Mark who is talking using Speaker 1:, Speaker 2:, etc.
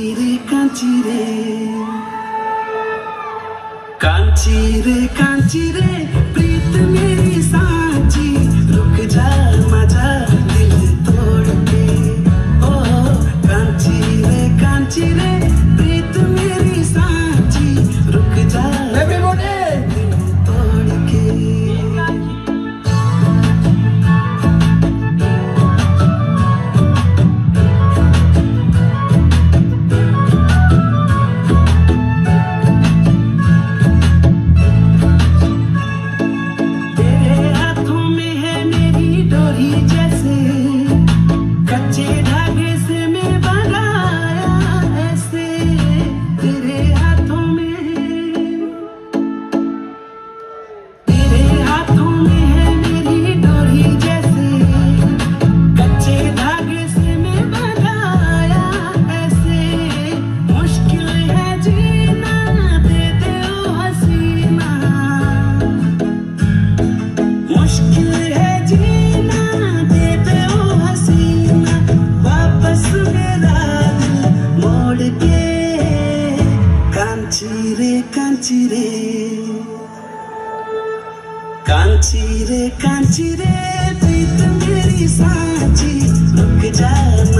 Speaker 1: कांची रे प्रीत मेरी सांची रुक जा मजा दिल तोड़ के ओ कांची रे प्रीत मेरी सांची रुक जा दिल तोड़ के कांची रे प्रीत मेरी सांची रुक जा।